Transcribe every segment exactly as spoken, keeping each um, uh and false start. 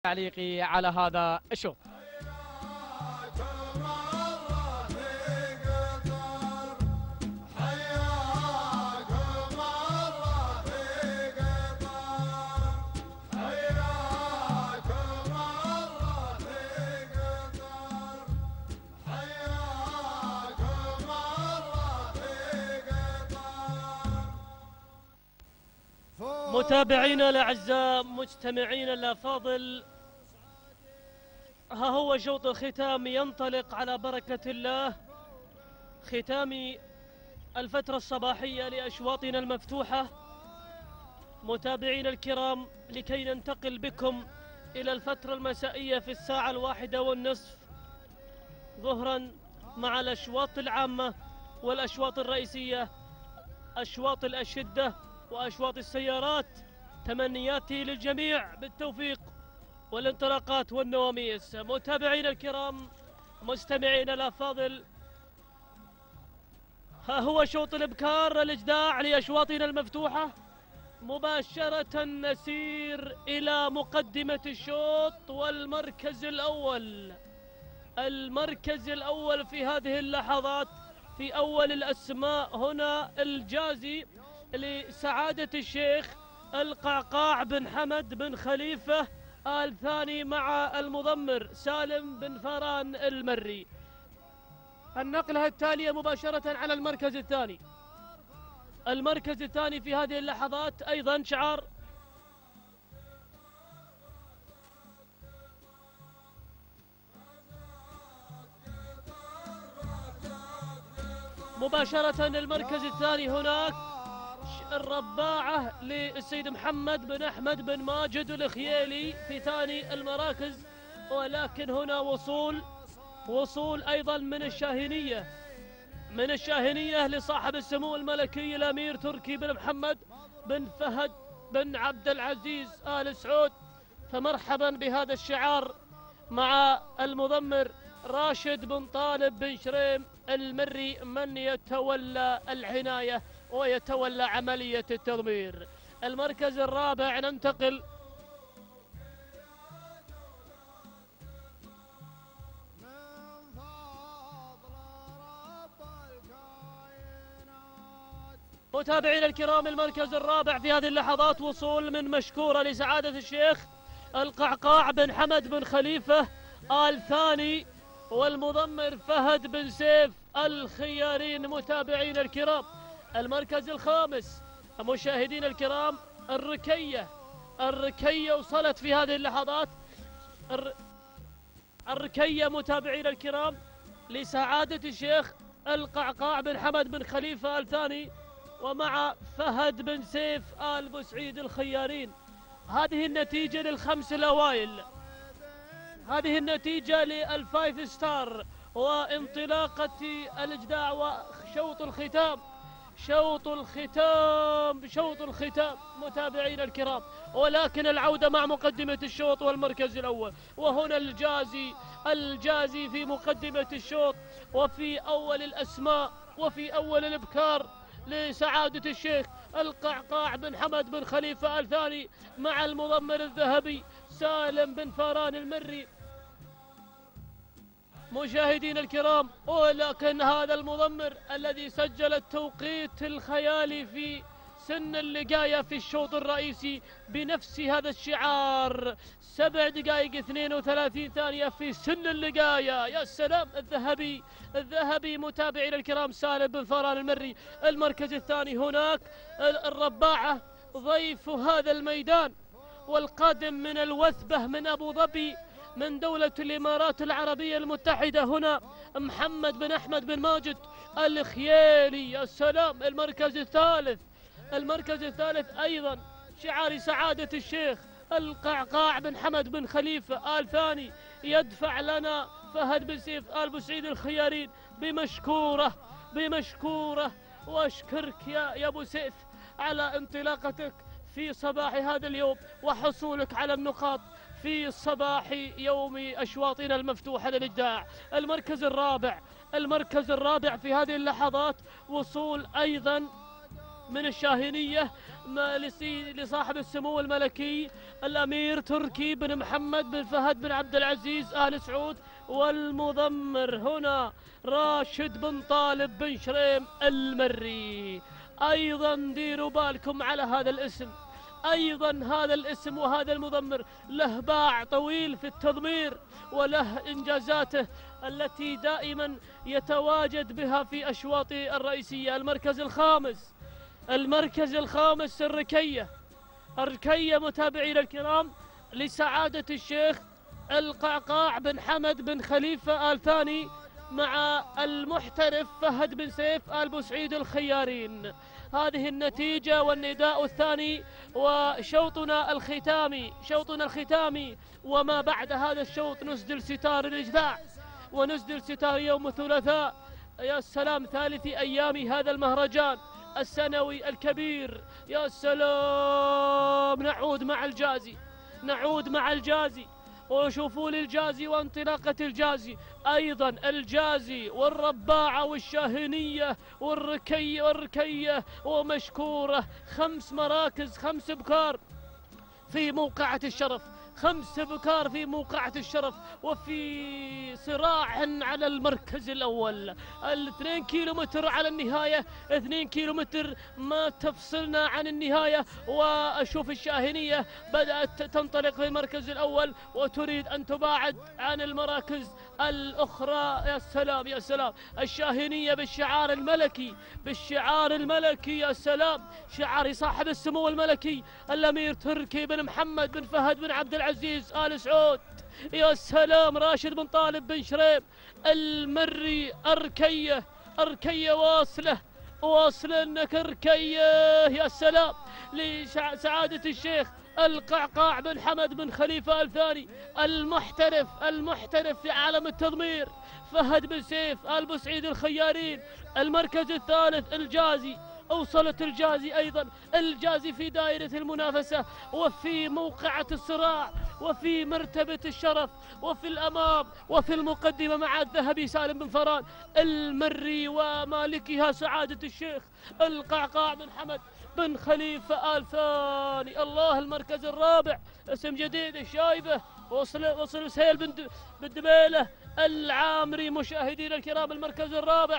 تعليقي على هذا الشوط. متابعينا الاعزاء، مجتمعينا الافاضل، ها هو شوط الختام ينطلق على بركة الله، ختام الفترة الصباحية لأشواطنا المفتوحة. متابعينا الكرام، لكي ننتقل بكم إلى الفترة المسائية في الساعة الواحدة والنصف ظهرا مع الأشواط العامة والأشواط الرئيسية، أشواط الأشدة وأشواط السيارات. تمنياتي للجميع بالتوفيق والانطلاقات والنواميس. متابعينا الكرام، مستمعينا الأفاضل، ها هو شوط الإبكار، الإجداع لأشواطنا المفتوحة. مباشرة نسير إلى مقدمة الشوط والمركز الأول. المركز الأول في هذه اللحظات في أول الأسماء هنا الجازي لسعادة الشيخ القعقاع بن حمد بن خليفة آل ثاني مع المضمر سالم بن فران المري. النقلة التالية مباشرة على المركز الثاني. المركز الثاني في هذه اللحظات أيضا شعار مباشرة. المركز الثاني هناك الرباعة للسيد محمد بن أحمد بن ماجد الخيالي في ثاني المراكز، ولكن هنا وصول وصول أيضا من الشاهينية من الشاهينية لصاحب السمو الملكي الأمير تركي بن محمد بن فهد بن عبد العزيز آل سعود. فمرحبا بهذا الشعار مع المضمر راشد بن طالب بن شريم المري، من يتولى العناية ويتولى عملية التضمير. المركز الرابع ننتقل متابعينا الكرام. المركز الرابع في هذه اللحظات وصول من مشكورة لسعادة الشيخ القعقاع بن حمد بن خليفة آل ثاني والمضمر فهد بن سيف الخيارين. متابعينا الكرام، المركز الخامس مشاهدينا الكرام الركية الركية وصلت في هذه اللحظات الر... الركية متابعينا الكرام لسعادة الشيخ القعقاع بن حمد بن خليفة آل ثاني ومع فهد بن سيف آل بوسعيد الخيارين. هذه النتيجة للخمس الأوائل، هذه النتيجة للفايف ستار وانطلاقة الإجداع وشوط الختام شوط الختام شوط الختام متابعينا الكرام. ولكن العودة مع مقدمة الشوط والمركز الأول، وهنا الجازي الجازي في مقدمة الشوط وفي أول الأسماء وفي أول الإبكار لسعادة الشيخ القعقاع بن حمد بن خليفة آل ثاني مع المضمر الذهبي سالم بن فران المري. مشاهدين الكرام، ولكن هذا المضمر الذي سجل التوقيت الخيالي في سن اللقاية في الشوط الرئيسي بنفس هذا الشعار، سبع دقائق اثنين وثلاثين ثانية في سن اللقاية. يا سلام، الذهبي الذهبي متابعينا الكرام سالم بن فران المري. المركز الثاني هناك الرباعة ضيف هذا الميدان والقادم من الوثبة من أبو ظبي من دولة الإمارات العربية المتحدة، هنا محمد بن أحمد بن ماجد الخيالي. يا سلام، المركز الثالث المركز الثالث أيضا شعار سعادة الشيخ القعقاع بن حمد بن خليفة آل ثاني، يدفع لنا فهد بن سيف آل بوسعيد الخيارين بمشكورة بمشكورة وأشكرك يا يا أبو سيف على انطلاقتك في صباح هذا اليوم وحصولك على النقاط في صباح يوم أشواطنا المفتوحة للإبداع. المركز الرابع المركز الرابع في هذه اللحظات وصول أيضا من الشاهينية لصاحب السمو الملكي الأمير تركي بن محمد بن فهد بن عبد العزيز آل سعود، والمضمر هنا راشد بن طالب بن شريم المري. أيضا ديروا بالكم على هذا الاسم، أيضا هذا الاسم وهذا المضمر له باع طويل في التضمير، وله إنجازاته التي دائما يتواجد بها في أشواط الرئيسية. المركز الخامس، المركز الخامس الركية، الركية متابعينا الكرام لسعادة الشيخ القعقاع بن حمد بن خليفة آل ثاني مع المحترف فهد بن سيف آل بوسعيد الخيارين. هذه النتيجة والنداء الثاني وشوطنا الختامي، شوطنا الختامي. وما بعد هذا الشوط نسدل ستار الإجذاع ونسدل ستار يوم الثلاثاء. يا سلام، ثالث أيام هذا المهرجان السنوي الكبير. يا سلام، نعود مع الجازي، نعود مع الجازي، وشوفوا لي الجازي وانطلاقة الجازي. أيضا الجازي والرباعة والشاهنية والركية والركية ومشكورة. خمس مراكز، خمس بكار في موقعة الشرف، خمس بكار في موقعة الشرف، وفي صراع على المركز الأول. الاثنين كيلو متر على النهاية، اثنين كيلو متر ما تفصلنا عن النهاية. وأشوف الشاهنية بدأت تنطلق في المركز الأول وتريد أن تباعد عن المراكز الأخرى. يا سلام يا سلام، الشاهنية بالشعار الملكي، بالشعار الملكي. يا سلام، شعار صاحب السمو الملكي الأمير تركي بن محمد بن فهد بن عبد العزيز آل سعود. يا سلام، راشد بن طالب بن شريم المري. أركية، أركية واصلة، واصلة انك أركية. يا سلام، لسعادة الشيخ القعقاع بن حمد بن خليفة آل ثاني المحترف، المحترف في عالم التضمير فهد بن سيف آل بوسعيد الخيارين. المركز الثالث الجازي، أوصلت الجازي أيضا، الجازي في دائرة المنافسة وفي موقعة الصراع وفي مرتبة الشرف وفي الأمام وفي المقدمة مع الذهبي سالم بن فران المري ومالكها سعادة الشيخ القعقاع بن حمد بن خليفة آل ثاني. الله، المركز الرابع اسم جديد، الشايبة، وصل وصل سهيل بن دبيلة العامري. مشاهدينا الكرام، المركز الرابع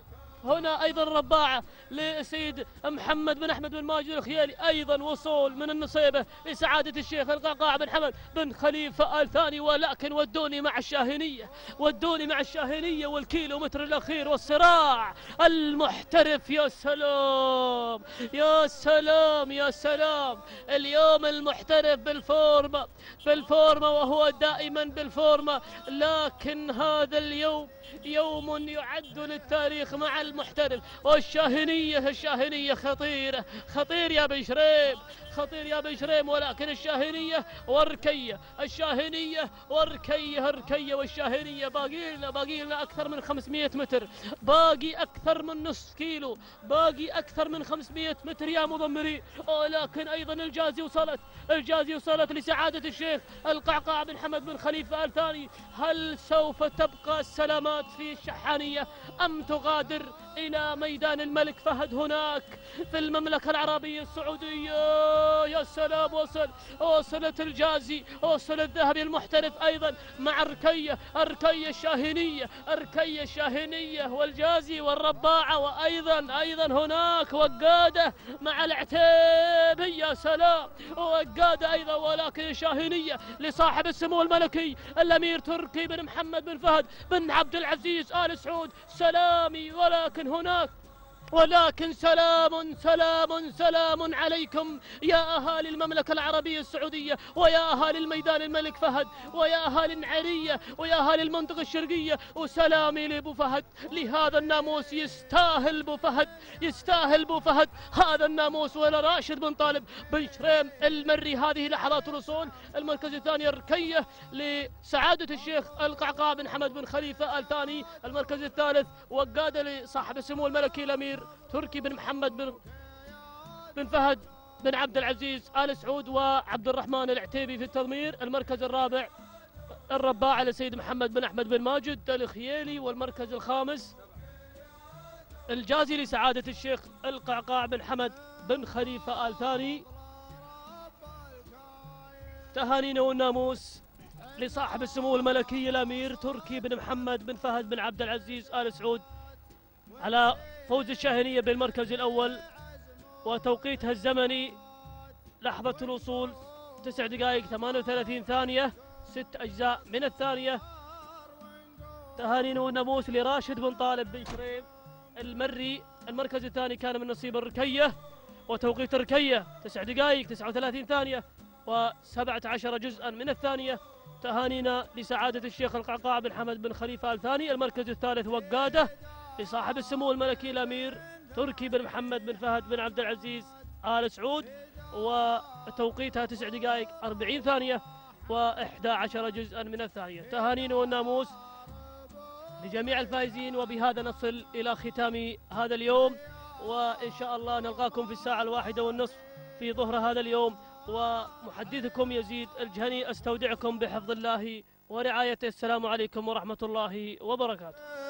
هنا أيضا رباعة لسيد محمد بن أحمد بن ماجد الخيالي، أيضا وصول من النصيبة لسعادة الشيخ القعقاع بن حمد بن خليفة آل ثاني. ولكن ودوني مع الشاهنية، ودوني مع الشاهنية والكيلو متر الأخير والصراع المحترف. يا سلام يا سلام يا سلام، اليوم المحترف بالفورمة، بالفورمة وهو دائما بالفورمة. لكن هذا اليوم يوم يعد للتاريخ مع المحترف. والشاهنية، الشاهنية خطيرة، خطير يا بن شريم، خطير يا بن شريم. ولكن الشاهنية والركية، الشاهنية والركية، الركية والشاهنية. باقي لنا باقي لنا أكثر من خمسمئة متر، باقي أكثر من نصف كيلو، باقي أكثر من خمسمئة متر يا مضمرين. ولكن أيضا الجازي وصلت، الجازي وصلت لسعادة الشيخ القعقاع بن حمد بن خليفة آل ثاني. هل سوف تبقى السلامات في الشحانية أم تغادر إلى ميدان الملك فهد هناك في المملكة العربية السعودية؟ يا سلام، وصل، وصلت الجازي، وصل الذهبي المحترف أيضا مع الركية، الركية الشاهنية، الركية الشاهنية والجازي والرباعة. وأيضا أيضا هناك وقادة مع العتيبي. يا سلام، وقادة أيضا. ولكن الشاهنية لصاحب السمو الملكي الأمير تركي بن محمد بن فهد بن عبد العزيز آل سعود. سلامي. ولكن هناك ولكن سلام سلام سلام عليكم يا أهالي المملكة العربية السعودية، ويا أهالي الميدان الملك فهد، ويا أهالي النعيرية، ويا أهالي المنطقة الشرقية. وسلامي لأبو فهد، لهذا الناموس يستاهل أبو فهد، يستاهل أبو فهد هذا الناموس. ولا راشد بن طالب بن شريم المري. هذه لحظات الوصول. المركز الثاني الركية لسعادة الشيخ القعقاع بن حمد بن خليفة آل ثاني. المركز الثالث وقادة لصاحب السمو الملكي الأمير تركي بن محمد بن بن فهد بن عبد العزيز آل سعود وعبد الرحمن العتيبي في التضمير. المركز الرابع الرباعة لسيد محمد بن أحمد بن ماجد الخيالي. والمركز الخامس الجازي لسعادة الشيخ القعقاع بن حمد بن خليفة آل ثاني. تهانينا والناموس لصاحب السمو الملكي الأمير تركي بن محمد بن فهد بن عبد العزيز آل سعود على فوز الشاهنية بالمركز الأول، وتوقيتها الزمني لحظة الوصول تسع دقائق ثمانية وثلاثين ثانية، ست أجزاء من الثانية. تهانينا والناموس لراشد بن طالب بن شريم المري، المركز الثاني كان من نصيب الركية، وتوقيت الركية تسع دقائق تسعة وثلاثين ثانية وسبعة عشر جزءا من الثانية. تهانينا لسعادة الشيخ القعقاع بن حمد بن خليفة آل ثاني، المركز الثالث وقادة لصاحب السمو الملكي الأمير تركي بن محمد بن فهد بن عبد العزيز آل سعود، وتوقيتها تسع دقائق أربعين ثانية وإحدى عشر جزءا من الثانية. تهانينا والناموس لجميع الفائزين. وبهذا نصل إلى ختام هذا اليوم، وإن شاء الله نلقاكم في الساعة الواحدة والنصف في ظهر هذا اليوم، ومحدثكم يزيد الجهني أستودعكم بحفظ الله ورعايته. السلام عليكم ورحمة الله وبركاته.